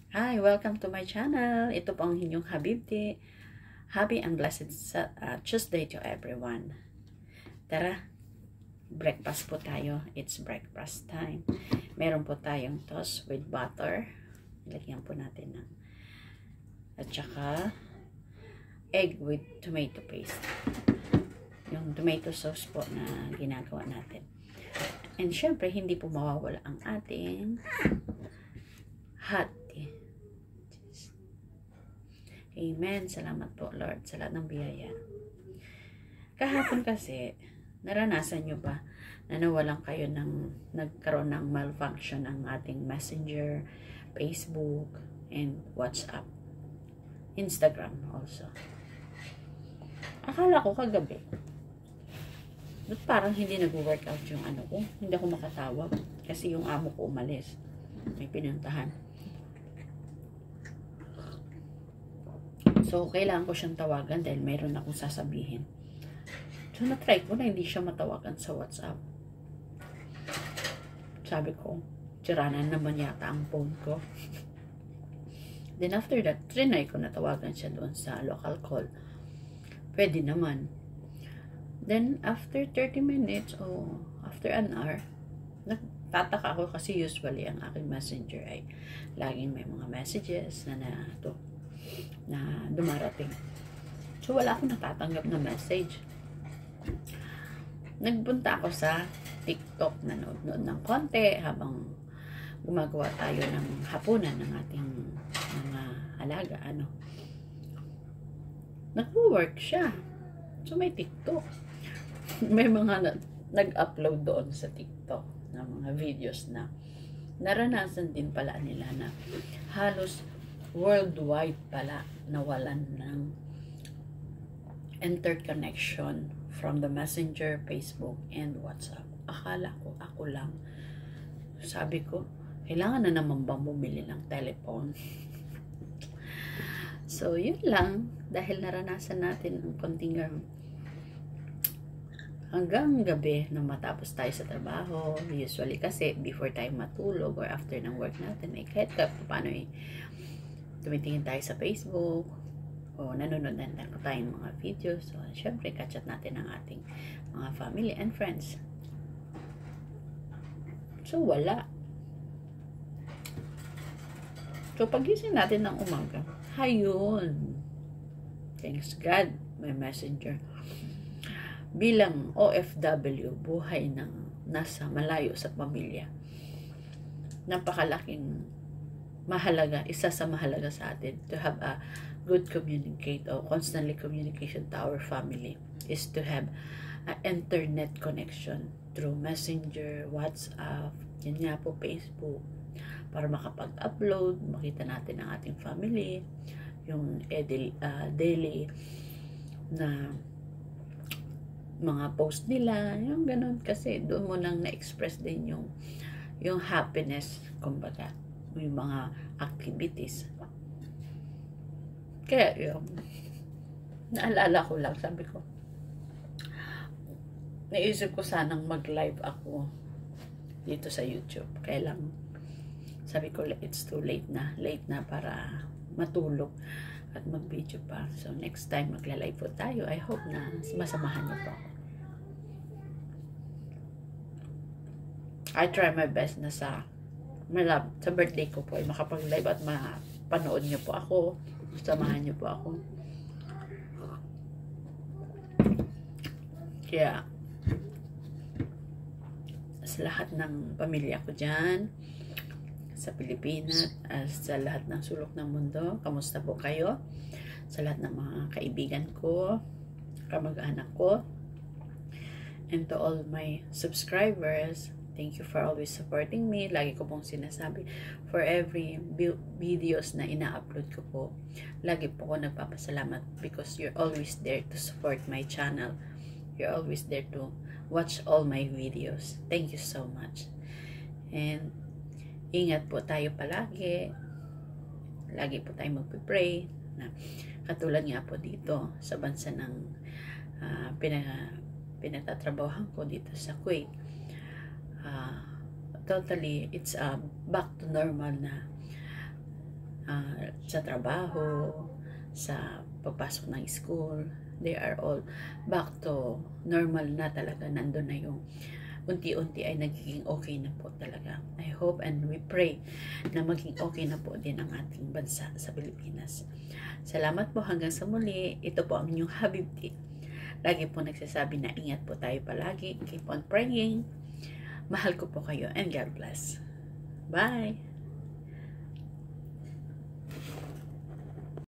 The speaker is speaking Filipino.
Hi, welcome to my channel. Ito po ang inyong Habibti. Happy and blessed Tuesday to everyone. Tara, breakfast po tayo. It's breakfast time. Meron po tayong toast with butter. Lagyan po natin ng at saka egg with tomato paste. Yung tomato sauce po na ginagawa natin. And syempre, hindi po mawawala ang ating hot tea. Amen. Salamat po, Lord, sa lahat ng biyaya. Kahapon kasi, naranasan nyo ba na nawalan kayo nagkaroon ng malfunction ng ating Messenger, Facebook, and WhatsApp. Instagram also. Akala ko kagabi, parang hindi nag-workout yung ano ko. Hindi ako makatawag kasi yung amo ko umalis. May pinuntahan. So, kailangan ko siyang tawagan dahil mayroon akong sasabihin. So, na-try ko na hindi siya matawagan sa WhatsApp. Sabi ko, tiranan naman yata ang phone ko. Then, after that, trinay ko na tawagan siya doon sa local call. Pwede naman. Then, after 30 minutes o after an hour, nagtataka ako kasi usually ang aking messenger ay laging may mga messages na dumarating. So, wala akong natatanggap na message. Nagpunta ako sa TikTok, nanood ng konti habang gumagawa tayo ng hapunan ng ating mga alaga. Nag-work siya. So, may TikTok. May mga nag-upload doon sa TikTok na mga videos na naranasan din pala nila na halos worldwide pala nawalan ng interconnection from the Messenger, Facebook, and WhatsApp. Akala ko ako lang. Sabi ko, kailangan na naman bang bumili ng telephone? So, yun lang. Dahil naranasan natin ang konting hanggang gabi na matapos tayo sa trabaho. Usually kasi before tayo matulog or after ng work natin, kahit paano tumitingin tayo sa Facebook o nanonood na tayong mga videos. So, syempre, kachat natin ang ating mga family and friends. So, wala. So, pagising natin ng umaga, hayun. Thanks God, may messenger. Bilang OFW, buhay ng nasa malayo sa pamilya, napakalaking mahalaga, isa sa mahalaga sa atin to have a good communicate or constantly communication to our family is to have an internet connection through Messenger, WhatsApp, yun nga po, Facebook, para makapag-upload, makita natin ang ating family, yung daily na mga post nila, yung ganun, kasi doon mo nang na-express din yung happiness, kumbaga, yung mga activities. Kaya yung naalala ko lang, sabi ko, naisip ko sanang mag-live ako dito sa YouTube. Kaya lang, sabi ko, it's too late na para matulog at mag-video pa. So, next time magla-live po tayo. I hope na masamahan niyo po ako. I try my best na sa birthday ko po ay makapag-live at mapanood niyo po ako. Samahan niyo po ako. Kaya, sa lahat ng pamilya ko dyan, sa Pilipinas, sa lahat ng sulok ng mundo, kamusta po kayo? Sa lahat ng mga kaibigan ko, kamag-anak ko, and to all my subscribers, thank you for always supporting me. Lagi ko pong sinasabi, for every videos na ina-upload ko po, lagi po ko nagpapasalamat because you're always there to support my channel. You're always there to watch all my videos. Thank you so much. And ingat po tayo palagi. Lagi po tayo magpipray. Katulad nga po dito sa bansa ng pinagtatrabahohan ko dito sa Kuwait. Totally, it's back to normal na sa trabaho, sa pagpasok ng school, they are all back to normal na talaga. Nandun na yung unti-unti ay nagiging okay na po talaga. I hope and we pray na maging okay na po din ang ating bansa sa Pilipinas. Salamat po hanggang sa muli. Ito po ang inyong Habibti. Lagi po nagsasabi na ingat po tayo palagi. Keep on praying. Mahal ko po kayo and God bless. Bye!